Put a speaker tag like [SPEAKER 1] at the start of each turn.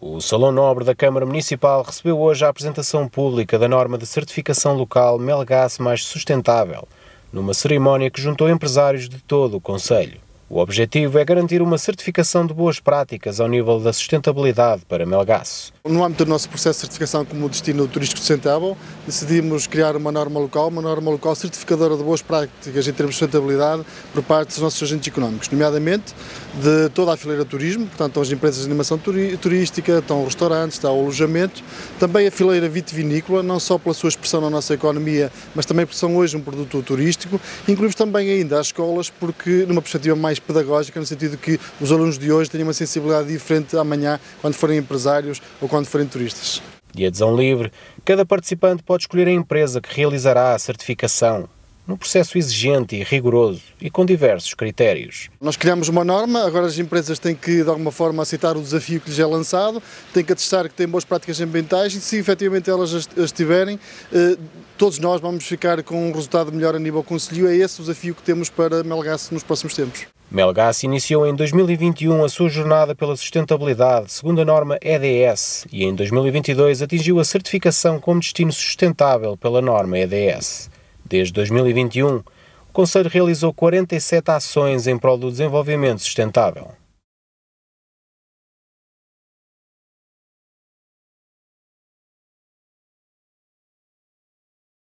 [SPEAKER 1] O Salão Nobre da Câmara Municipal recebeu hoje a apresentação pública da norma de certificação local Melgaço Mais Sustentável, numa cerimónia que juntou empresários de todo o concelho. O objetivo é garantir uma certificação de boas práticas ao nível da sustentabilidade para Melgaço.
[SPEAKER 2] No âmbito do nosso processo de certificação como destino turístico sustentável, decidimos criar uma norma local certificadora de boas práticas em termos de sustentabilidade por parte dos nossos agentes económicos, nomeadamente de toda a fileira de turismo, portanto estão as empresas de animação turística, estão os restaurantes, está o alojamento, também a fileira vitivinícola, não só pela sua expressão na nossa economia, mas também porque são hoje um produto turístico. Incluímos também ainda as escolas, porque numa perspectiva mais pedagógica, no sentido de que os alunos de hoje tenham uma sensibilidade diferente amanhã, quando forem empresários ou quando forem turistas.
[SPEAKER 1] De adesão livre, cada participante pode escolher a empresa que realizará a certificação, num processo exigente e rigoroso e com diversos critérios.
[SPEAKER 2] Nós criamos uma norma, agora as empresas têm que de alguma forma aceitar o desafio que lhes é lançado, têm que atestar que têm boas práticas ambientais e se efetivamente elas as tiverem, todos nós vamos ficar com um resultado melhor a nível concelhio. É esse o desafio que temos para Melgaço nos próximos tempos.
[SPEAKER 1] Melgaço iniciou em 2021 a sua jornada pela sustentabilidade, segundo a norma EDS, e em 2022 atingiu a certificação como destino sustentável pela norma EDS. Desde 2021, o Concelho realizou 47 ações em prol do desenvolvimento sustentável.